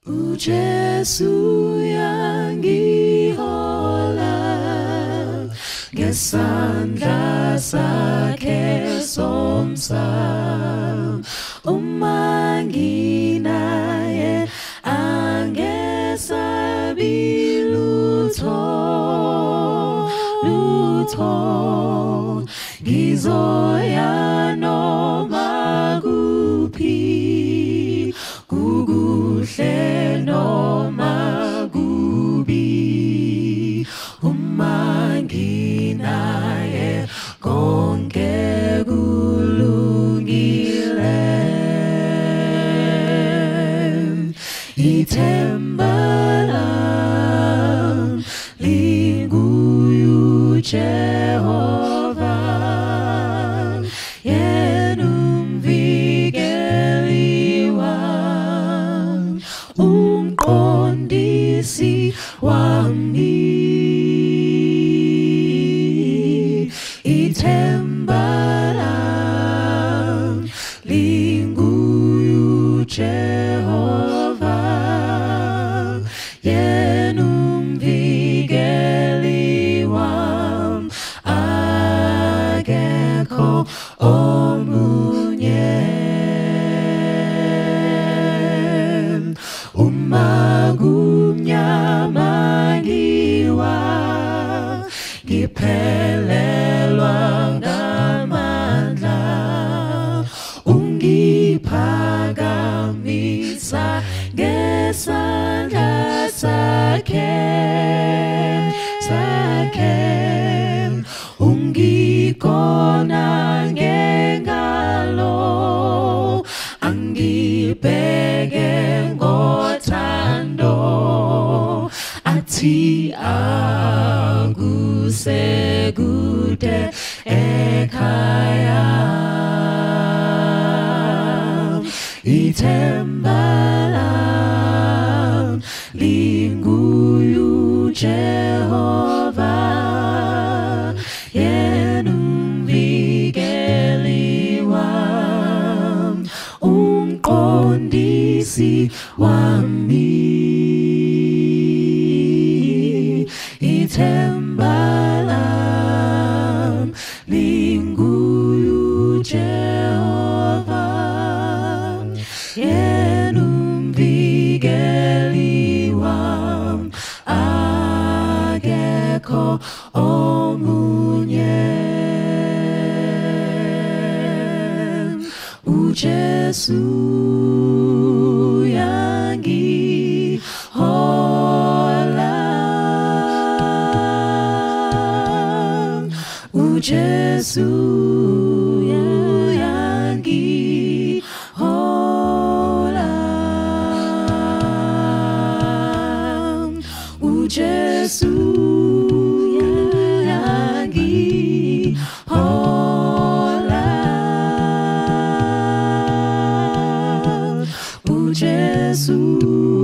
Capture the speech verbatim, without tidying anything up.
uJesu yangihola ngesandla sakhe somsa uma nginaye angesabi lutho lutho ngizoya noma kuphi kukuhle noma kubi uma nginaye konke kulungile ithemba lami linguye Jehova yena umvikeli wami umqondisi wami ithemba lami linguye Jehova yena umvikeli wami akekho omunye uma kumnyama ngiwa ngiphelelwa ngamandla ungiphakamisa ngesandla sakhe sakhe ungikona ngengalo angibheke ngothando athi akusekude ekhaya ithemba lami linguye Jehova yena umvikeli wami umqondisi wami ithemba lami linguye Jehova yena umvikeli wami akekho omunye uJesu yangihola uJesu yangihola uJesu yangihola uJesu